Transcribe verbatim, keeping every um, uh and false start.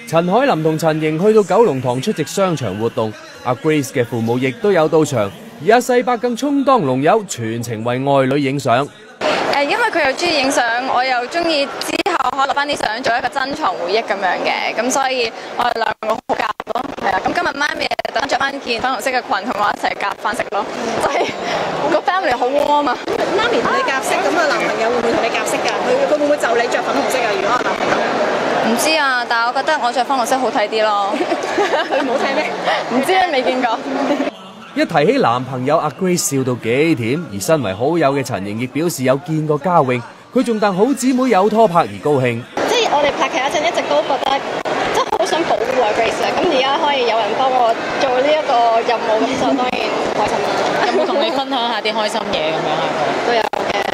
陳凱琳同陳瑩去到九龍塘出席商場活動，阿 Grace 嘅父母亦都有到場，而阿世伯更充當龍友，全程為愛女影相。 誒，因為佢又中意影相，我又中意之後可以攞翻啲相做一個珍藏回憶咁樣嘅，咁所以我哋兩個好夾咯，係啊。咁今日媽咪特登着翻件粉紅色嘅裙，同我一齊夾飯食咯，就係、是、個 family 好 warm 啊！ 媽咪同你夾色，咁啊男朋友會唔會同你夾色㗎？佢佢會唔會就你着粉紅色啊？如果係男朋友？ 唔知啊，但係我覺得我着粉紅色好睇啲咯。 佢唔好睇咩？ 唔知啊，未見過。 一提起男朋友，阿 Grace 笑到幾甜，而身為好友嘅陳瑩亦表示有見過嘉穎，佢仲戥好姊妹有拖拍而高興。 即係我哋拍劇嗰陣一直都覺得，即係好想保護阿 Grace 啊！咁而家可以有人幫我做呢一個任務，咁就當然開心啦。 有冇同你分享下啲開心嘢咁樣啊？ 都有嘅。